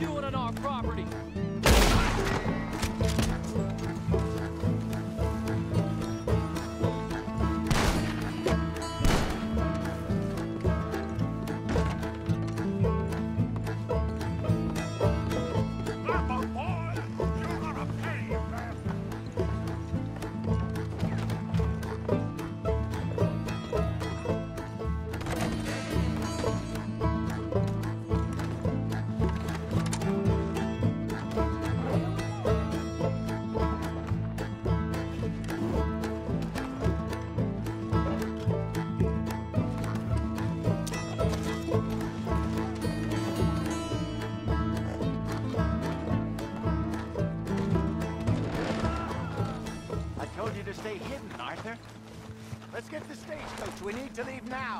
doing on our property? Stay hidden, Arthur. Let's get the stagecoach. We need to leave now.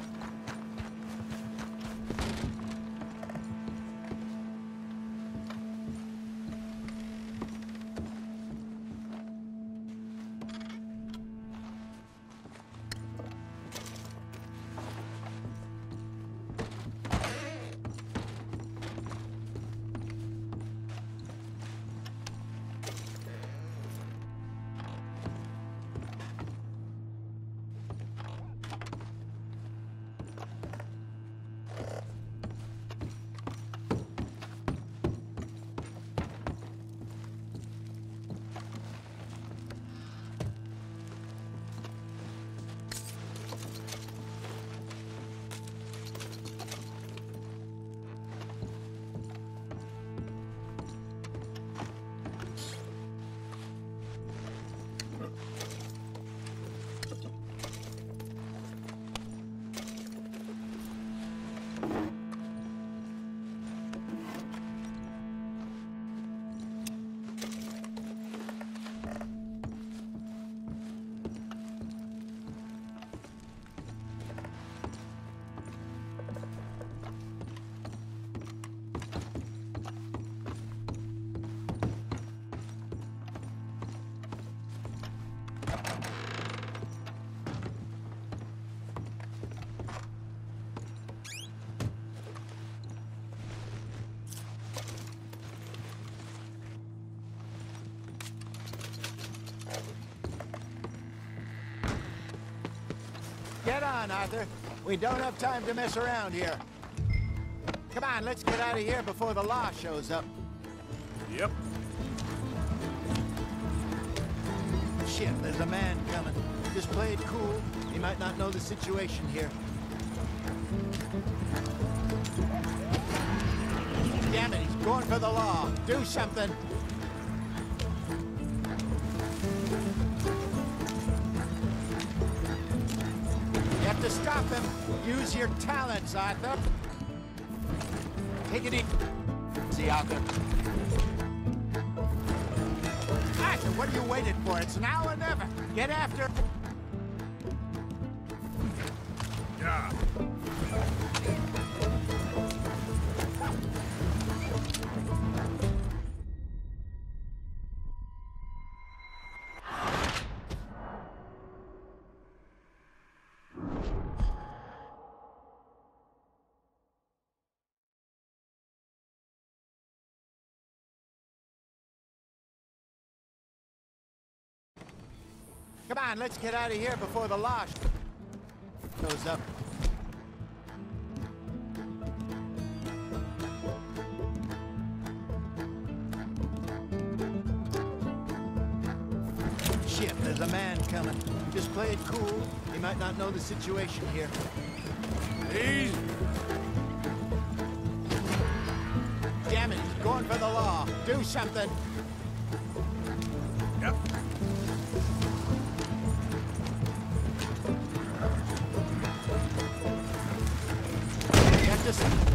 Get on, Arthur. We don't have time to mess around here. Come on, let's get out of here before the law shows up. Yep. Shit, there's a man coming. Just play it cool. He might not know the situation here. Damn it, he's going for the law. Do something. You have to stop him. Use your talents, Arthur. Take it easy, Arthur. Arthur, what are you waiting for? It's now or never. Get after. Yeah. Come on, let's get out of here before the law shows up. Shit, there's a man coming. Just play it cool. He might not know the situation here. Easy. Damn it, he's going for the law. Do something. Yep. Just